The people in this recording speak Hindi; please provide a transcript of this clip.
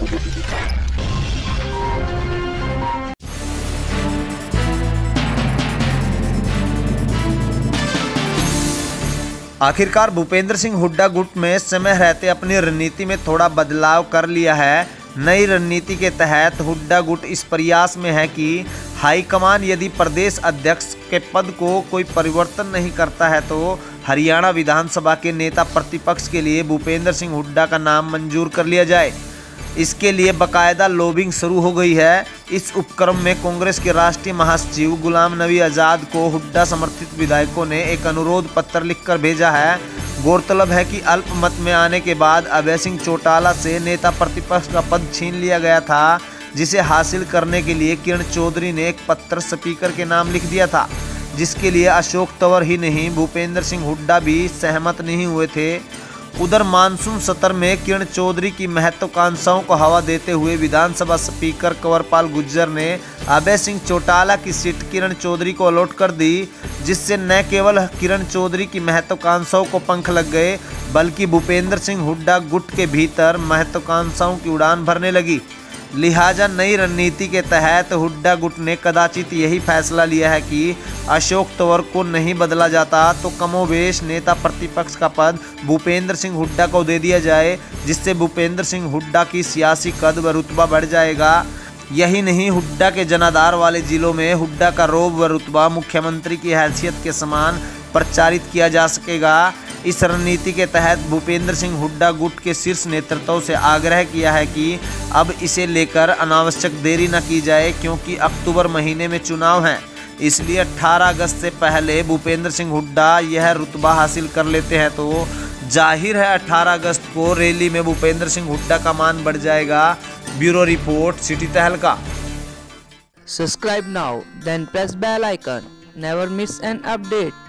आखिरकार भूपेंद्र सिंह हुड्डा गुट में समय रहते अपनी रणनीति में थोड़ा बदलाव कर लिया है। नई रणनीति के तहत हुड्डा गुट इस प्रयास में है कि हाईकमान यदि प्रदेश अध्यक्ष के पद को कोई परिवर्तन नहीं करता है तो हरियाणा विधानसभा के नेता प्रतिपक्ष के लिए भूपेंद्र सिंह हुड्डा का नाम मंजूर कर लिया जाए। इसके लिए बाकायदा लॉबिंग शुरू हो गई है। इस उपक्रम में कांग्रेस के राष्ट्रीय महासचिव गुलाम नबी आज़ाद को हुड्डा समर्थित विधायकों ने एक अनुरोध पत्र लिखकर भेजा है। गौरतलब है कि अल्पमत में आने के बाद अभय सिंह चौटाला से नेता प्रतिपक्ष का पद छीन लिया गया था, जिसे हासिल करने के लिए किरण चौधरी ने एक पत्र स्पीकर के नाम लिख दिया था, जिसके लिए अशोक तंवर ही नहीं भूपेंद्र सिंह हुड्डा भी सहमत नहीं हुए थे। उधर मानसून सत्र में किरण चौधरी की महत्वाकांक्षाओं को हवा देते हुए विधानसभा स्पीकर कंवरपाल गुर्जर ने अभय सिंह चौटाला की सीट किरण चौधरी को अलॉट कर दी, जिससे न केवल किरण चौधरी की महत्वाकांक्षाओं को पंख लग गए बल्कि भूपेंद्र सिंह हुड्डा गुट के भीतर महत्वाकांक्षाओं की उड़ान भरने लगी। लिहाजा नई रणनीति के तहत हुड्डा गुट ने कदाचित यही फैसला लिया है कि अशोक तंवर को नहीं बदला जाता तो कमोबेश नेता प्रतिपक्ष का पद भूपेंद्र सिंह हुड्डा को दे दिया जाए, जिससे भूपेंद्र सिंह हुड्डा की सियासी कद व रुतबा बढ़ जाएगा। यही नहीं, हुड्डा के जनाधार वाले जिलों में हुड्डा का रोब व रुतबा मुख्यमंत्री की हैसियत के समान प्रचारित किया जा सकेगा। इस रणनीति के तहत भूपेंद्र सिंह हुड्डा गुट के शीर्ष नेतृत्व से आग्रह किया है कि अब इसे लेकर अनावश्यक देरी न की जाए, क्योंकि अक्टूबर महीने में चुनाव हैं। इसलिए 18 अगस्त से पहले भूपेंद्र सिंह हुड्डा यह रुतबा हासिल कर लेते हैं तो जाहिर है 18 अगस्त को रैली में भूपेंद्र सिंह हुड्डा का मान बढ़ जाएगा। Bureau report, city Tahalka. Subscribe now, then press bell icon. Never miss an update.